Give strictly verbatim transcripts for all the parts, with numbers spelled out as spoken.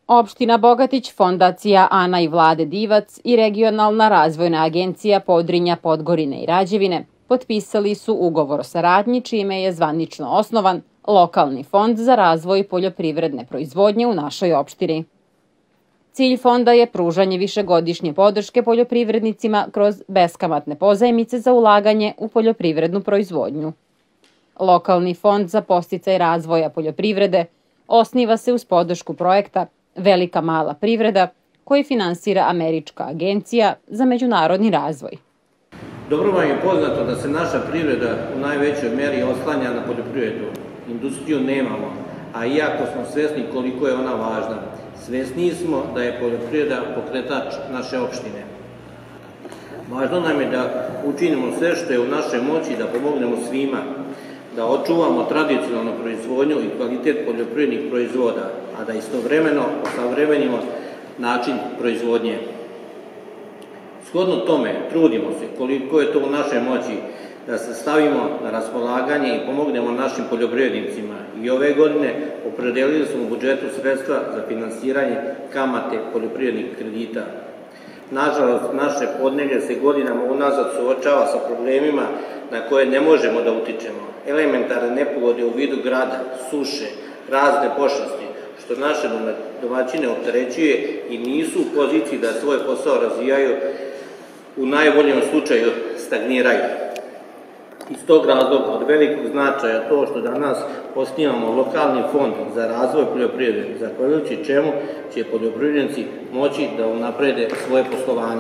Opština Bogatić, Fondacija Ana i Vlade Divac i Regionalna razvojna agencija Podrinja, Podgorine i Rađevine potpisali su ugovor o saradnji čime je zvanično osnovan Lokalni fond za razvoj poljoprivredne proizvodnje u našoj opštini. Cilj fonda je pružanje višegodišnje podrške poljoprivrednicima kroz beskamatne pozajmice za ulaganje u poljoprivrednu proizvodnju. Lokalni fond za podsticaj razvoja poljoprivrede osniva se uz podršku projekta Velika mala privreda koji finansira Američka agencija za međunarodni razvoj. Dobro vam je poznato da se naša privreda u najvećoj meri oslanja na poljoprivredu. Industriju nemamo, a iako smo svesni koliko je ona važna, svesniji smo da je poljoprivreda pokretač naše opštine. Važno nam je da učinimo sve što je u našoj moći da pomognemo svima, da očuvamo tradicionalnu proizvodnju i kvalitet poljoprivrednih proizvoda, a da istovremeno osavremenimo način proizvodnje. Shodno tome, trudimo se koliko je to u našoj moći da se stavimo na raspolaganje i pomognemo našim poljoprivrednicima. I ove godine opredelili smo u budžetu sredstva za finansiranje kamate poljoprivrednih kredita. Nažalost, naše podneblje se godinama unazad suočava sa problemima na koje ne možemo da utičemo. Elementarne nepogode u vidu grada, suše, razne pošasti, što naše domaćine opterećuje i nisu u poziciji da svoj posao razvijaju, u najboljem slučaju stagniraju. Iz tog razloga od velikog značaja to što danas osnivamo lokalni fond za razvoj poljoprivrede, zahvaljujući čemu će poljoprivrednici moći da unaprede svoje poslovanje.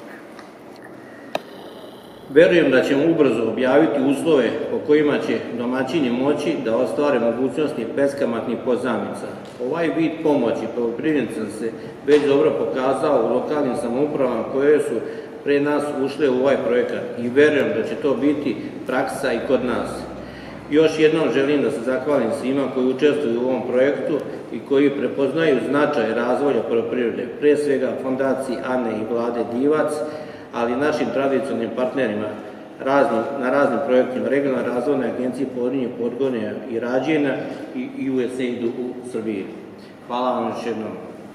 Verujem da ćemo ubrzo objaviti uslove po kojima će domaćini moći da ostvare mogućnosti beskamatnih pozajmica. Ovaj vid pomoći poljoprivrednicima se već dobro pokazao u lokalnim samoupravama koje su pre nas ušle u ovaj projekat i verujem da će to biti praksa i kod nas. Još jednom želim da se zahvalim svima koji učestvuju u ovom projektu i koji prepoznaju značaj razvoja poljoprivrede, pre svega Fondaciji Ane i Vlade Divac, ali i našim tradicionalnim partnerima na raznim projektima Regionalne razvojne agencije Podrinja, Podgorine i Rađevina i U S A I D u Srbiji. Hvala vam još jednom.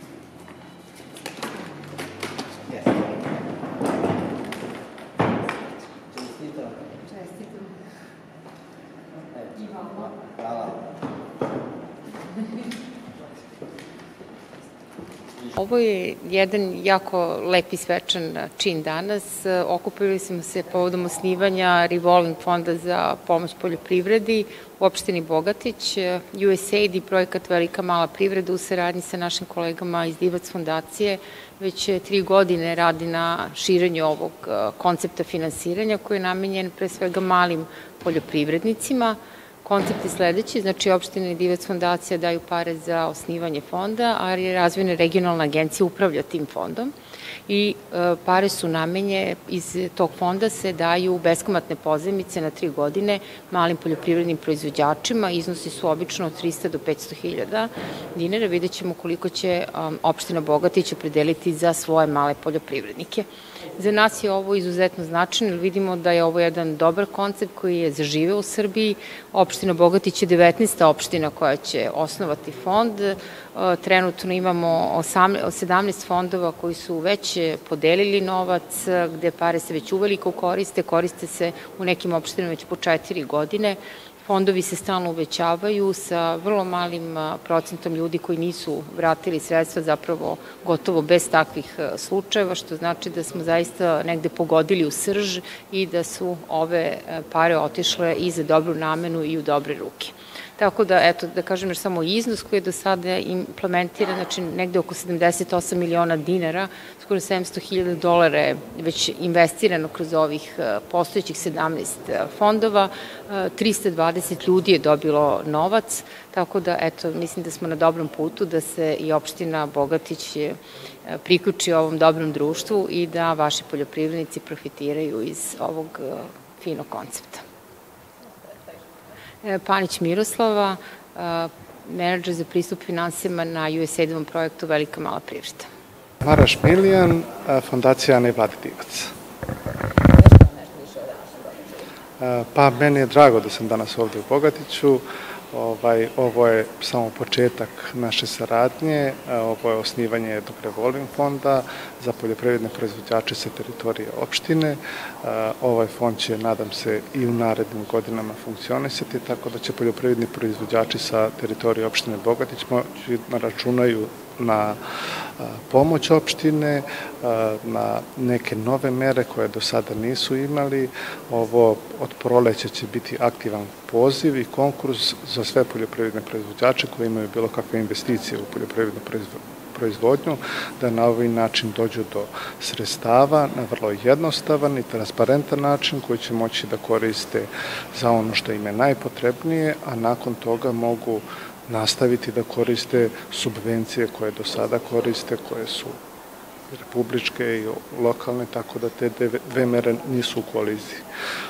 Ovo je jedan jako lep i svečan čin danas. Okupili smo se povodom osnivanja Revolving fonda za pomoć poljoprivredi u opštini Bogatić. U S A I D i projekat Velika mala privreda u saradnji sa našim kolegama iz Divac fondacije već tri godine radi na širenju ovog koncepta finansiranja koji je namenjen pre svega malim poljoprivrednicima. Koncept je sledeći, znači opština i Divac fondacija daju pare za osnivanje fonda, a razvojna regionalna agencija upravlja tim fondom i pare su namenje, iz tog fonda se daju beskamatne pozajmice na tri godine malim poljoprivrednim proizvođačima, iznosi su obično od trista do petsto hiljada dinara, vidjet ćemo koliko će opština Bogatić opredeliti za svoje male poljoprivrednike. Za nas je ovo izuzetno značajno, jer vidimo da je ovo jedan dobar koncept koji je zaživeo u Srbiji. Opština Bogatić je devetnaesta opština koja će osnovati fond. Trenutno imamo sedamnaest fondova koji su već podelili novac, gde pare se već uveliko koriste, koriste se u nekim opštinama već po četiri godine. Fondovi se stalno uvećavaju sa vrlo malim procentom ljudi koji nisu vratili sredstva, zapravo gotovo bez takvih slučajeva, što znači da smo zaista negde pogodili u srž i da su ove pare otišle i za dobru namenu i u dobre ruke. Tako da, eto, da kažem još samo iznos koji je do sada implementiran, znači negde oko sedamdeset osam miliona dinara, skoro sedamsto hiljada dolara je već investirano kroz ovih postojećih sedamnaest fondova, trista dvadeset ljudi je dobilo novac, tako da, eto, mislim da smo na dobrom putu da se i opština Bogatić priključi ovom dobrom društvu i da vaši poljoprivrednici profitiraju iz ovog finog koncepta. Panić Miroslava, menadžer za pristup finansijama na U S A I D-ovom projektu Velika mala privreda. Maraš Milijan, Fondacija Ane i Vlade Divac. Pa, meni je drago da sam danas ovde u Bogatiću. Ovaj, ovo je samo početak naše saradnje, ovo je osnivanje jednog revolving fonda za poljoprivredne proizvođače sa teritorije opštine. Ovaj fond će, nadam se, i u narednim godinama funkcionisati, tako da će poljoprivredni proizvođači sa teritorije opštine Bogatić moći da računaju na pomoć opštine, na neke nove mere koje do sada nisu imali. Ovo od proleća će biti aktivan poziv i konkurs za sve poljoprivredne proizvođače koji imaju bilo kakve investicije u poljoprivrednu proizvodnju, da na ovaj način dođu do sredstava na vrlo jednostavan i transparentan način koji će moći da koriste za ono što im je najpotrebnije, a nakon toga mogu nastaviti da koriste subvencije koje do sada koriste, koje su republičke i lokalne, tako da te dve mere nisu u koliziji.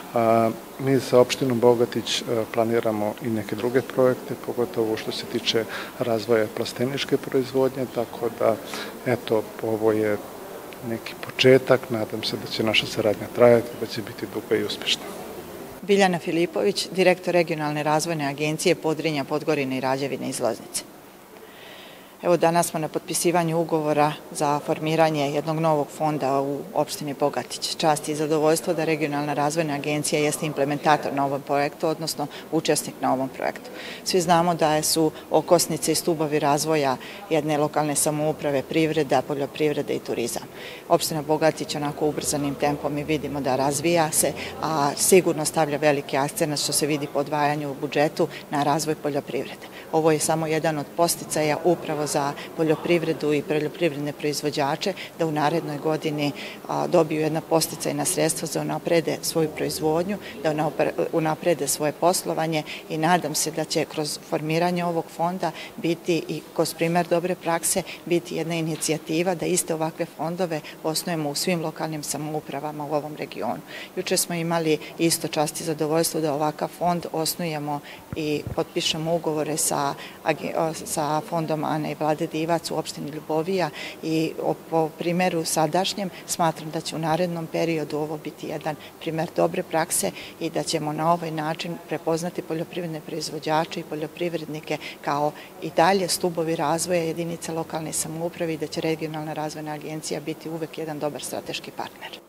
Mi sa opštinom Bogatić planiramo i neke druge projekte, pogotovo što se tiče razvoja plasteničke proizvodnje, tako da, eto, ovo je neki početak, nadam se da će naša saradnja trajati, da će biti duga i uspešna. Biljana Filipović, direktor Regionalne razvojne agencije Podrinja, Podgorine i Rađevine iz Loznice. Evo, danas smo na potpisivanju ugovora za formiranje jednog novog fonda u opštini Bogatić. Čast i zadovoljstvo da Regionalna razvojna agencija jeste implementator na ovom projektu, odnosno učesnik na ovom projektu. Svi znamo da su okosnice i stubovi razvoja jedne lokalne samouprave privreda, poljoprivreda i turizam. Opština Bogatić onako ubrzanim tempom i vidimo da razvija se, a sigurno stavlja veliki akcenat, što se vidi po odvajanju u budžetu, na razvoj poljoprivrede. Ovo je samo jedan od podsticaja upravo za poljoprivredu i poljoprivredne proizvođače da u narednoj godini dobiju jedna podsticajna sredstva za unaprede svoju proizvodnju, da unaprede svoje poslovanje i nadam se da će kroz formiranje ovog fonda biti i kroz primer dobre prakse biti jedna inicijativa da iste ovakve fondove osnujemo u svim lokalnim samoupravama u ovom regionu. Juče smo imali isto čast i zadovoljstvo da ovakav fond osnujemo i potpišemo ugovore sa, sa fondom Ana i Vlade Divac u opštini Ljubovija i po primeru sadašnjem smatram da će u narednom periodu ovo biti jedan primer dobre prakse i da ćemo na ovaj način prepoznati poljoprivredne proizvođače i poljoprivrednike kao i dalje stubovi razvoja jedinice lokalne samouprave i da će Regionalna razvojna agencija biti uvek jedan dobar strateški partner.